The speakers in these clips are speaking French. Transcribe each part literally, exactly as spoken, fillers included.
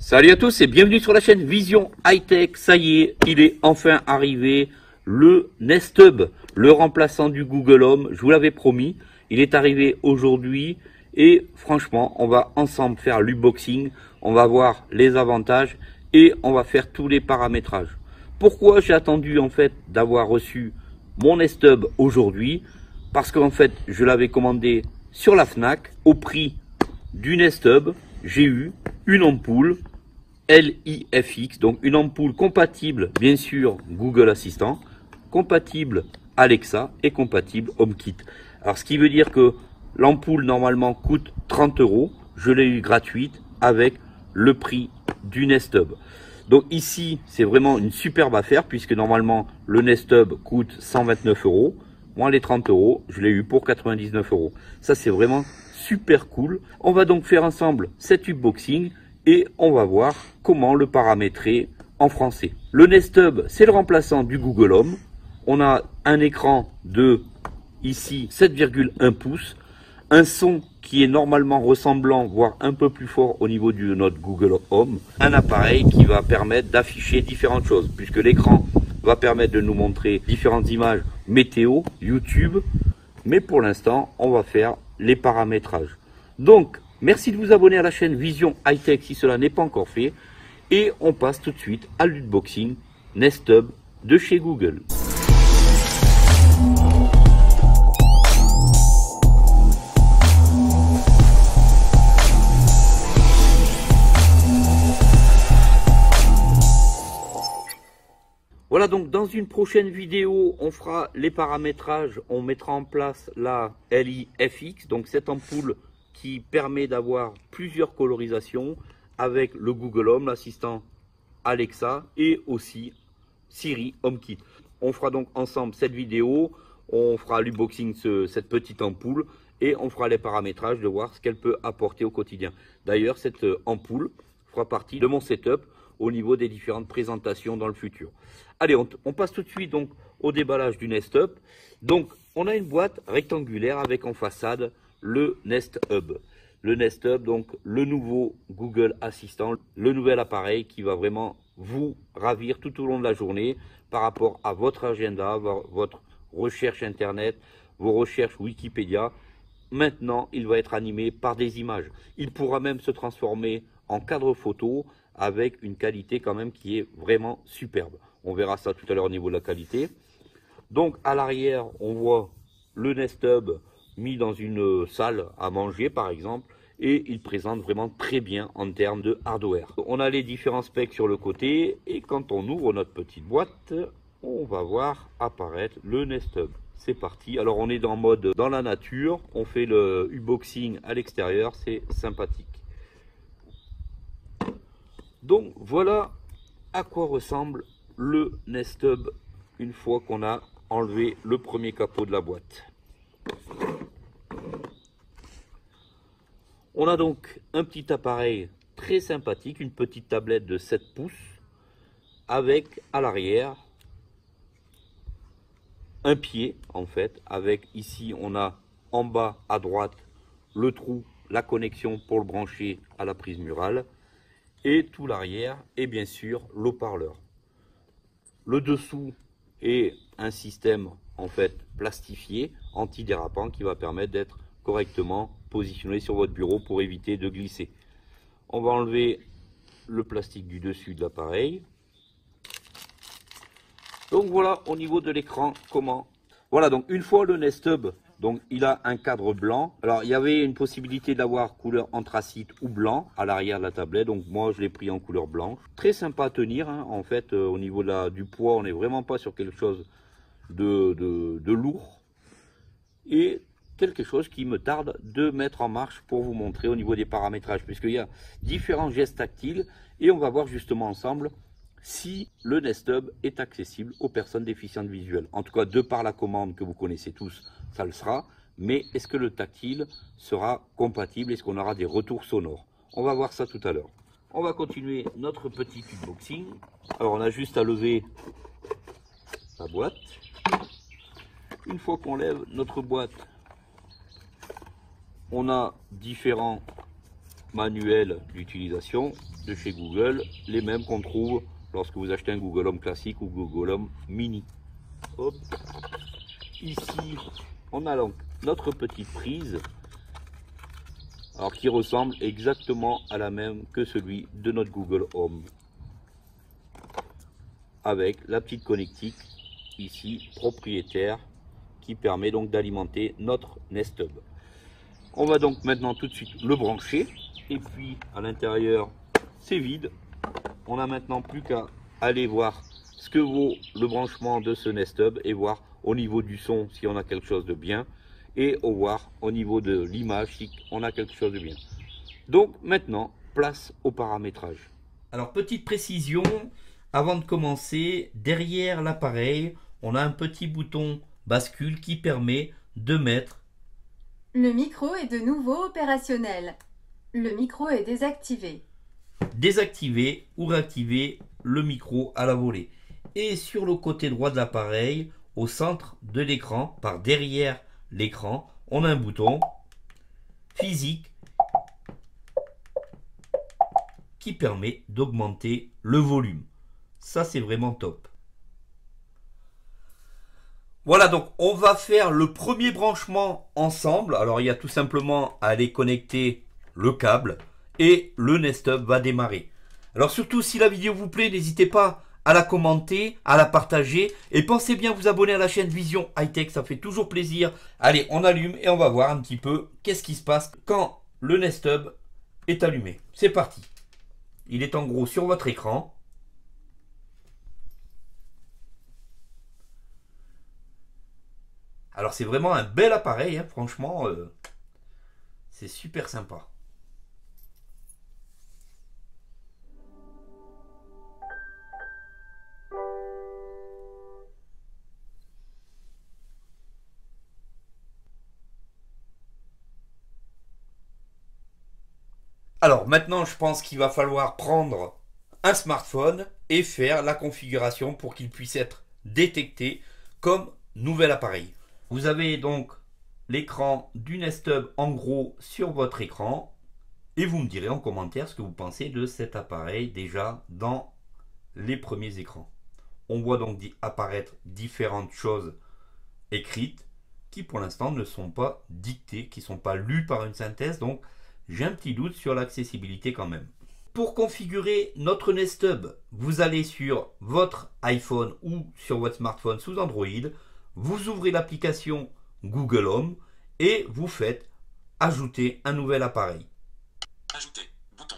Salut à tous et bienvenue sur la chaîne Vision High Tech. Ça y est, il est enfin arrivé, le Nest Hub, le remplaçant du Google Home. Je vous l'avais promis, il est arrivé aujourd'hui et franchement, on va ensemble faire l'unboxing. On va voir les avantages et on va faire tous les paramétrages. Pourquoi j'ai attendu en fait d'avoir reçu mon Nest Hub aujourd'hui? Parce qu'en fait, je l'avais commandé sur la Fnac au prix du Nest Hub. J'ai eu une ampoule L I F X, donc une ampoule compatible bien sûr Google Assistant, compatible Alexa et compatible HomeKit. Alors ce qui veut dire que l'ampoule normalement coûte trente euros, je l'ai eu gratuite avec le prix du Nest Hub. Donc ici c'est vraiment une superbe affaire puisque normalement le Nest Hub coûte cent vingt-neuf euros, moins les trente euros, je l'ai eu pour quatre-vingt-dix-neuf euros. Ça c'est vraiment super cool. On va donc faire ensemble cet unboxing et on va voir comment le paramétrer en français. Le Nest Hub, c'est le remplaçant du Google Home. On a un écran de ici sept virgule un pouces, un son qui est normalement ressemblant, voire un peu plus fort au niveau de notre Google Home, un appareil qui va permettre d'afficher différentes choses, puisque l'écran va permettre de nous montrer différentes images météo, YouTube, mais pour l'instant, on va faire les paramétrages. Donc, merci de vous abonner à la chaîne Vision High Tech si cela n'est pas encore fait. Et on passe tout de suite à l'unboxing Nest Hub de chez Google. Voilà, donc dans une prochaine vidéo, on fera les paramétrages, on mettra en place la L I F X, donc cette ampoule qui permet d'avoir plusieurs colorisations avec le Google Home, l'assistant Alexa et aussi Siri HomeKit. On fera donc ensemble cette vidéo, on fera l'unboxing de cette petite ampoule et on fera les paramétrages de voir ce qu'elle peut apporter au quotidien. D'ailleurs, cette ampoule fera partie de mon setup au niveau des différentes présentations dans le futur. Allez, on, on passe tout de suite donc au déballage du Nest Hub. Donc, on a une boîte rectangulaire avec en façade le Nest Hub. Le Nest Hub, donc le nouveau Google Assistant, le nouvel appareil qui va vraiment vous ravir tout au long de la journée par rapport à votre agenda, votre recherche Internet, vos recherches Wikipédia. Maintenant, il va être animé par des images. Il pourra même se transformer en cadre photo avec une qualité quand même qui est vraiment superbe. On verra ça tout à l'heure au niveau de la qualité. Donc à l'arrière, on voit le Nest Hub mis dans une salle à manger par exemple, et il présente vraiment très bien en termes de hardware. On a les différents specs sur le côté, et quand on ouvre notre petite boîte, on va voir apparaître le Nest Hub. C'est parti. Alors on est en mode dans la nature, on fait le unboxing à l'extérieur, c'est sympathique. Donc voilà à quoi ressemble le Nest Hub une fois qu'on a enlevé le premier capot de la boîte. On a donc un petit appareil très sympathique, une petite tablette de sept pouces avec à l'arrière un pied en fait, avec ici on a en bas à droite le trou, la connexion pour le brancher à la prise murale et tout l'arrière et bien sûr l'haut-parleur. Le dessous est un système en fait plastifié, antidérapant qui va permettre d'être correctement positionné sur votre bureau pour éviter de glisser. On va enlever le plastique du dessus de l'appareil. Donc voilà au niveau de l'écran comment. Voilà, donc une fois le Nest Hub, donc il a un cadre blanc. Alors il y avait une possibilité d'avoir couleur anthracite ou blanc à l'arrière de la tablette. Donc moi je l'ai pris en couleur blanche. Très sympa à tenir hein. En fait euh, au niveau de la, du poids, on n'est vraiment pas sur quelque chose de, de, de lourd. Et quelque chose qui me tarde de mettre en marche pour vous montrer au niveau des paramétrages. Puisqu'il y a différents gestes tactiles et on va voir justement ensemble si le Nest Hub est accessible aux personnes déficientes visuelles. En tout cas, de par la commande que vous connaissez tous, ça le sera. Mais est-ce que le tactile sera compatible? Est-ce qu'on aura des retours sonores? On va voir ça tout à l'heure. On va continuer notre petit unboxing. Alors, on a juste à lever la boîte. Une fois qu'on lève notre boîte, on a différents manuels d'utilisation de chez Google, les mêmes qu'on trouve lorsque vous achetez un Google Home classique ou Google Home Mini. Hop. Ici, on a donc notre petite prise, alors qui ressemble exactement à la même que celui de notre Google Home, avec la petite connectique ici propriétaire qui permet donc d'alimenter notre Nest Hub. On va donc maintenant tout de suite le brancher, et puis à l'intérieur c'est vide. On n'a maintenant plus qu'à aller voir ce que vaut le branchement de ce Nest Hub et voir au niveau du son si on a quelque chose de bien, et au voir au niveau de l'image si on a quelque chose de bien. Donc maintenant, place au paramétrage. Alors petite précision, avant de commencer, derrière l'appareil, on a un petit bouton bascule qui permet de mettre le micro est de nouveau opérationnel. Le micro est désactivé. Désactiver ou réactiver le micro à la volée. Et sur le côté droit de l'appareil, au centre de l'écran, par derrière l'écran, on a un bouton physique qui permet d'augmenter le volume. Ça, c'est vraiment top. Voilà, donc on va faire le premier branchement ensemble. Alors il y a tout simplement à aller connecter le câble et le Nest Hub va démarrer. Alors surtout, si la vidéo vous plaît, n'hésitez pas à la commenter, à la partager et pensez bien à vous abonner à la chaîne Vision High Tech, ça fait toujours plaisir. Allez, on allume et on va voir un petit peu qu'est-ce qui se passe quand le Nest Hub est allumé. C'est parti. Il est en gros sur votre écran. Alors c'est vraiment un bel appareil, hein, franchement, euh, c'est super sympa. Alors maintenant, je pense qu'il va falloir prendre un smartphone et faire la configuration pour qu'il puisse être détecté comme nouvel appareil. Vous avez donc l'écran du Nest Hub en gros sur votre écran et vous me direz en commentaire ce que vous pensez de cet appareil déjà dans les premiers écrans. On voit donc apparaître différentes choses écrites qui pour l'instant ne sont pas dictées, qui ne sont pas lues par une synthèse, donc j'ai un petit doute sur l'accessibilité quand même. Pour configurer notre Nest Hub, vous allez sur votre iPhone ou sur votre smartphone sous Android, vous ouvrez l'application Google Home et vous faites ajouter un nouvel appareil. Ajouter, bouton.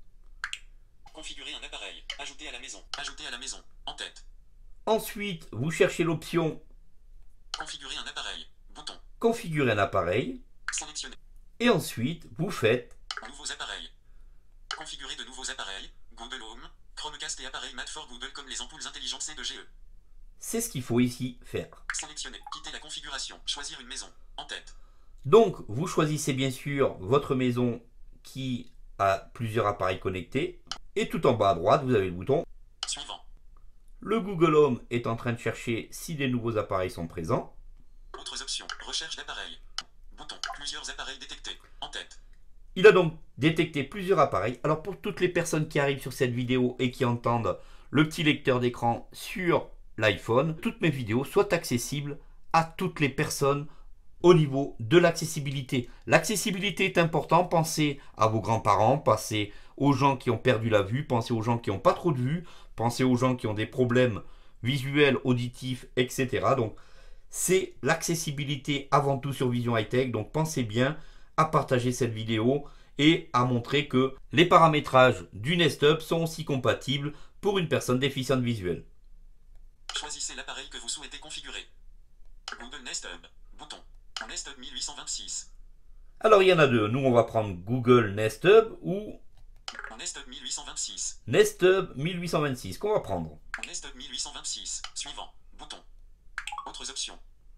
Configurer un appareil, ajouter à la maison, ajouter à la maison, en tête. Ensuite, vous cherchez l'option Configurer un appareil, bouton. Configurer un appareil. Sélectionner. Et ensuite, vous faites Nouveaux appareils. Configurer de nouveaux appareils, Google Home, Chromecast et appareil Mat for Google comme les ampoules intelligentes C deux G E. C'est ce qu'il faut ici faire. Sélectionner, quitter la configuration, choisir une maison, en tête. Donc, vous choisissez bien sûr votre maison qui a plusieurs appareils connectés. Et tout en bas à droite, vous avez le bouton Suivant. Le Google Home est en train de chercher si des nouveaux appareils sont présents. Autres options, recherche d'appareils. Bouton, plusieurs appareils détectés, en tête. Il a donc détecté plusieurs appareils. Alors pour toutes les personnes qui arrivent sur cette vidéo et qui entendent le petit lecteur d'écran sur l'iPhone, toutes mes vidéos soient accessibles à toutes les personnes au niveau de l'accessibilité. L'accessibilité est important. Pensez à vos grands-parents, pensez aux gens qui ont perdu la vue, pensez aux gens qui n'ont pas trop de vue, pensez aux gens qui ont des problèmes visuels, auditifs, et cetera. Donc c'est l'accessibilité avant tout sur Vision High Tech. Donc pensez bien à partager cette vidéo et à montrer que les paramétrages du Nest Hub sont aussi compatibles pour une personne déficiente visuelle. Choisissez l'appareil que vous souhaitez configurer. Google Nest Hub, bouton. Nest Hub mille huit cent vingt-six. Alors il y en a deux. Nous on va prendre Google Nest Hub ou Nest Hub mille huit cent vingt-six. Nest Hub mille huit cent vingt-six qu'on va prendre. Nest Hub mille huit cent vingt-six. Suivant. Bouton. Autres options.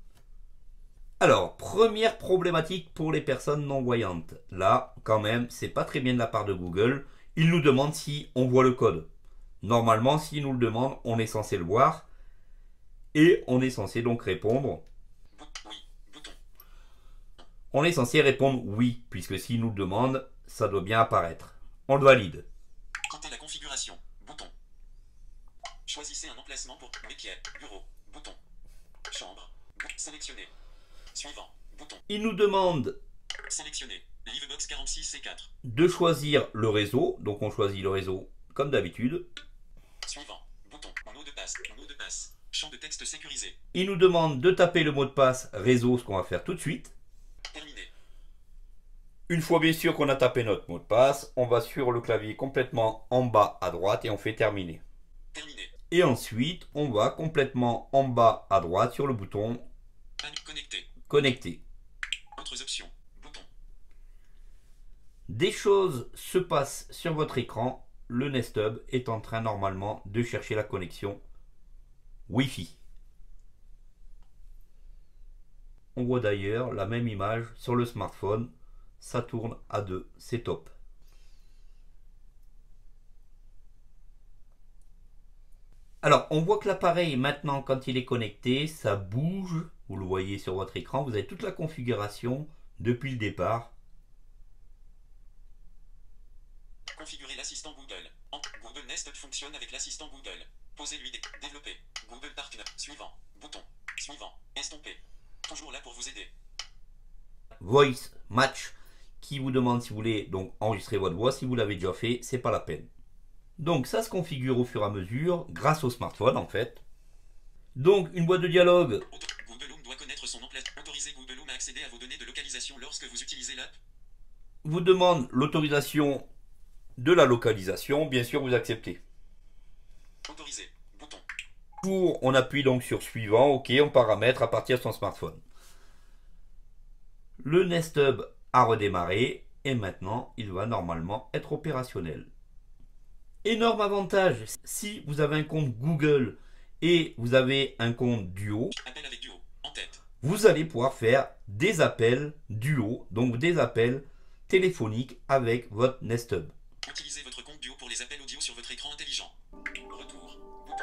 Alors, première problématique pour les personnes non-voyantes. Là, quand même, c'est pas très bien de la part de Google. Il nous demande si on voit le code. Normalement, s'il nous le demande, on est censé le voir. Et on est censé donc répondre. Oui. Bouton. On est censé répondre oui, puisque s'il nous le demande, ça doit bien apparaître. On le valide. Quitter la configuration. Bouton. Choisissez un emplacement pour métier. Bureau. Bouton. Chambre. Bouton. Sélectionner. Suivant. Bouton. Il nous demande Sélectionner. Livebox quarante-six C quatre. de choisir le réseau. Donc on choisit le réseau comme d'habitude. Suivant. Bouton. Mot de passe. Mot de passe. Champ de texte sécurisé. Il nous demande de taper le mot de passe réseau, ce qu'on va faire tout de suite. Terminé. Une fois bien sûr qu'on a tapé notre mot de passe, on va sur le clavier complètement en bas à droite et on fait terminer. Terminé. Et ensuite, on va complètement en bas à droite sur le bouton Connecté. connecter. Autres options. Bouton. Des choses se passent sur votre écran. Le Nest Hub est en train normalement de chercher la connexion Wi-Fi. On voit d'ailleurs la même image sur le smartphone. Ça tourne à deux, c'est top. Alors, on voit que l'appareil, maintenant, quand il est connecté, ça bouge. Vous le voyez sur votre écran. Vous avez toute la configuration depuis le départ. Configurer l'assistant Google. En Google Nest Hub fonctionne avec l'assistant Google. Posez-lui des... Développer. Google Partner. Suivant. Bouton. Suivant. Estomper. Toujours là pour vous aider. Voice Match qui vous demande si vous voulez donc enregistrer votre voix. Si vous l'avez déjà fait, c'est pas la peine. Donc ça se configure au fur et à mesure grâce au smartphone en fait. Donc une boîte de dialogue. Auto Google Home doit connaître son emplacement. Autorisez Google Home à accéder à vos données de localisation lorsque vous utilisez l'app. Vous demande l'autorisation de la localisation. Bien sûr, vous acceptez. Autoriser. Bouton. Pour, on appuie donc sur suivant. OK, on paramètre à partir de son smartphone. Le Nest Hub a redémarré et maintenant il va normalement être opérationnel. Énorme avantage, si vous avez un compte Google et vous avez un compte Duo, Appel avec Duo. En tête. vous allez pouvoir faire des appels Duo, donc des appels téléphoniques avec votre Nest Hub. Utilisez votre compte Duo pour les appels audio sur votre écran intelligent. Retour. Bouton.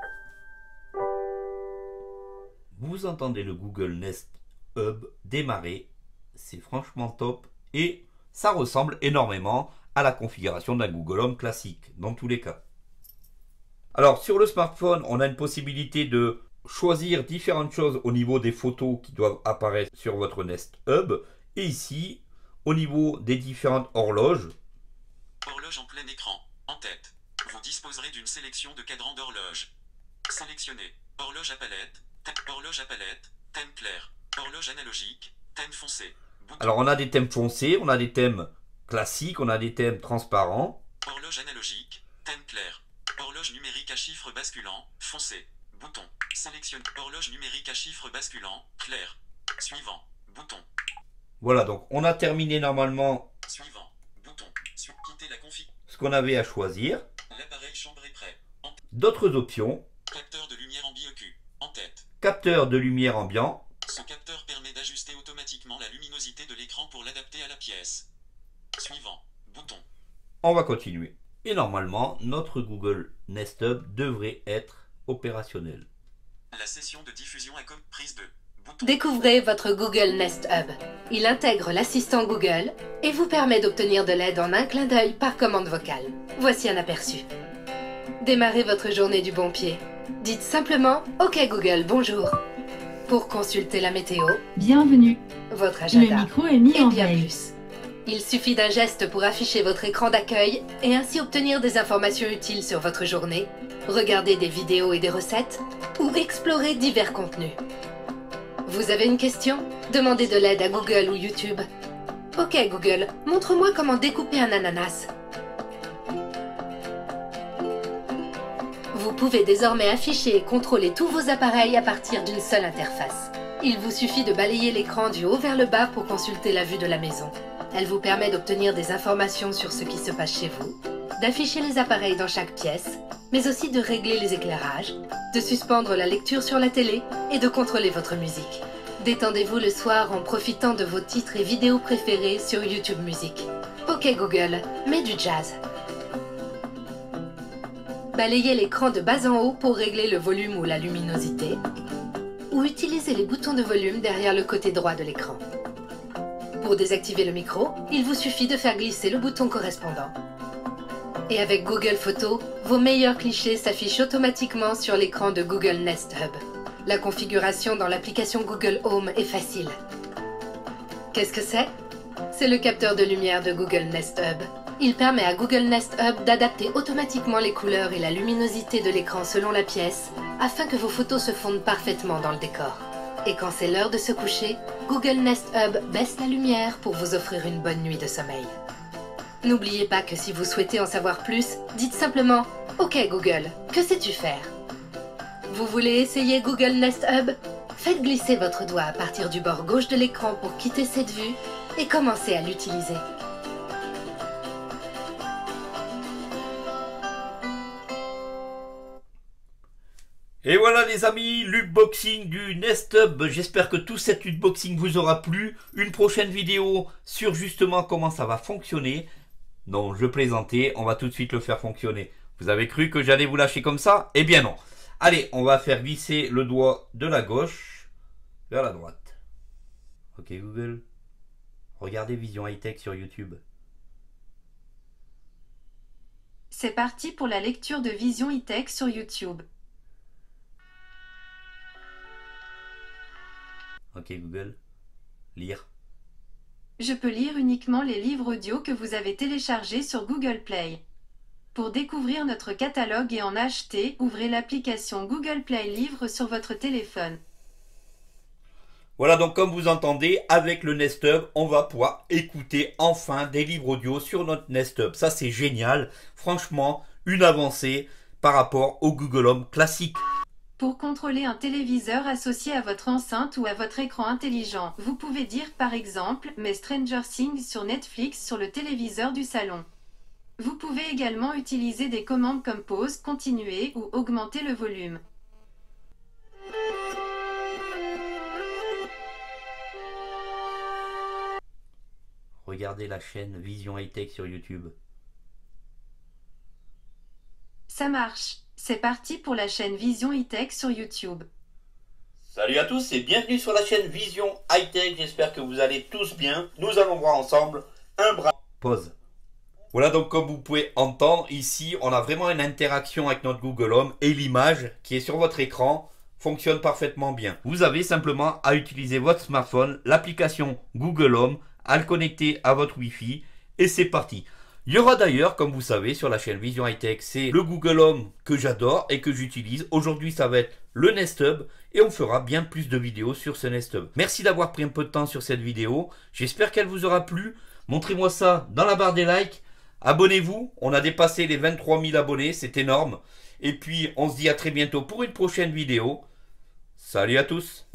Vous entendez le Google Nest Hub démarrer. C'est franchement top et ça ressemble énormément à la configuration d'un Google Home classique dans tous les cas. Alors sur le smartphone, on a une possibilité de choisir différentes choses au niveau des photos qui doivent apparaître sur votre Nest Hub et ici au niveau des différentes horloges. Horloge en plein écran. En tête. Vous disposerez d'une sélection de cadrans d'horloge. Sélectionnez. Horloge à palette. Thème. Horloge à palette. Thème clair. Horloge analogique. Thème foncé. Bouton. Alors on a des thèmes foncés, on a des thèmes classiques, on a des thèmes transparents. Horloge analogique. Thème clair. Horloge numérique à chiffres basculants. Foncé. Bouton. Sélectionne. Horloge numérique à chiffres basculants. Clair. Suivant. Bouton. Voilà, donc on a terminé normalement Suivant. Bouton. Sur quitter la config. ce qu'on avait à choisir. L'appareil chambre est prêt. En tête. D'autres options, Capteur de lumière en biocu. En tête. capteur de lumière ambiant. Ce capteur permet d'ajuster automatiquement la luminosité de l'écran pour l'adapter à la pièce. Suivant. Bouton. On va continuer. Et normalement, notre Google Nest Hub devrait être opérationnel. La session de diffusion à com prise deux. Bouton. Découvrez votre Google Nest Hub. Il intègre l'assistant Google et vous permet d'obtenir de l'aide en un clin d'œil par commande vocale. Voici un aperçu. Démarrez votre journée du bon pied. Dites simplement « Ok Google, bonjour » pour consulter la météo, Bienvenue. votre agenda Le micro est mis et en bien veille. plus. Il suffit d'un geste pour afficher votre écran d'accueil et ainsi obtenir des informations utiles sur votre journée, regarder des vidéos et des recettes ou explorer divers contenus. Vous avez une question? Demandez de l'aide à Google ou YouTube. Ok Google, montre-moi comment découper un ananas. Vous pouvez désormais afficher et contrôler tous vos appareils à partir d'une seule interface. Il vous suffit de balayer l'écran du haut vers le bas pour consulter la vue de la maison. Elle vous permet d'obtenir des informations sur ce qui se passe chez vous, d'afficher les appareils dans chaque pièce, mais aussi de régler les éclairages, de suspendre la lecture sur la télé et de contrôler votre musique. Détendez-vous le soir en profitant de vos titres et vidéos préférés sur YouTube Music. Ok Google, mets du jazz. Balayez l'écran de bas en haut pour régler le volume ou la luminosité, ou utilisez les boutons de volume derrière le côté droit de l'écran. Pour désactiver le micro, il vous suffit de faire glisser le bouton correspondant. Et avec Google Photos, vos meilleurs clichés s'affichent automatiquement sur l'écran de Google Nest Hub. La configuration dans l'application Google Home est facile. Qu'est-ce que c'est? C'est le capteur de lumière de Google Nest Hub. Il permet à Google Nest Hub d'adapter automatiquement les couleurs et la luminosité de l'écran selon la pièce, afin que vos photos se fondent parfaitement dans le décor. Et quand c'est l'heure de se coucher, Google Nest Hub baisse la lumière pour vous offrir une bonne nuit de sommeil. N'oubliez pas que si vous souhaitez en savoir plus, dites simplement « Ok Google, que sais-tu faire ?» Vous voulez essayer Google Nest Hub? Faites glisser votre doigt à partir du bord gauche de l'écran pour quitter cette vue et commencez à l'utiliser. Et voilà les amis, l'unboxing du Nest Hub. J'espère que tout cet unboxing vous aura plu. Une prochaine vidéo sur justement comment ça va fonctionner. Non, je plaisantais, on va tout de suite le faire fonctionner. Vous avez cru que j'allais vous lâcher comme ça? Eh bien non. Allez, on va faire glisser le doigt de la gauche vers la droite. Ok Google, regardez Vision High Tech sur YouTube. C'est parti pour la lecture de Vision High Tech sur YouTube. Ok Google, lire. Je peux lire uniquement les livres audio que vous avez téléchargés sur Google Play. Pour découvrir notre catalogue et en acheter, ouvrez l'application Google Play Livres sur votre téléphone. Voilà, donc comme vous entendez, avec le Nest Hub, on va pouvoir écouter enfin des livres audio sur notre Nest Hub. Ça c'est génial, franchement, une avancée par rapport au Google Home classique. Pour contrôler un téléviseur associé à votre enceinte ou à votre écran intelligent, vous pouvez dire par exemple « Mets Stranger Things sur Netflix sur le téléviseur du salon ». Vous pouvez également utiliser des commandes comme pause, continuer ou augmenter le volume. Regardez la chaîne Vision High Tech sur YouTube. Ça marche. C'est parti pour la chaîne Vision High Tech sur YouTube. Salut à tous et bienvenue sur la chaîne Vision High Tech. J'espère que vous allez tous bien. Nous allons voir ensemble un bras. Pause. Voilà, donc comme vous pouvez entendre ici, on a vraiment une interaction avec notre Google Home et l'image qui est sur votre écran fonctionne parfaitement bien. Vous avez simplement à utiliser votre smartphone, l'application Google Home, à le connecter à votre Wi-Fi et c'est parti. Il y aura d'ailleurs, comme vous savez, sur la chaîne Vision High Tech, c'est le Google Home que j'adore et que j'utilise. Aujourd'hui, ça va être le Nest Hub et on fera bien plus de vidéos sur ce Nest Hub. Merci d'avoir pris un peu de temps sur cette vidéo. J'espère qu'elle vous aura plu. Montrez-moi ça dans la barre des likes. Abonnez-vous. On a dépassé les vingt-trois mille abonnés. C'est énorme. Et puis, on se dit à très bientôt pour une prochaine vidéo. Salut à tous.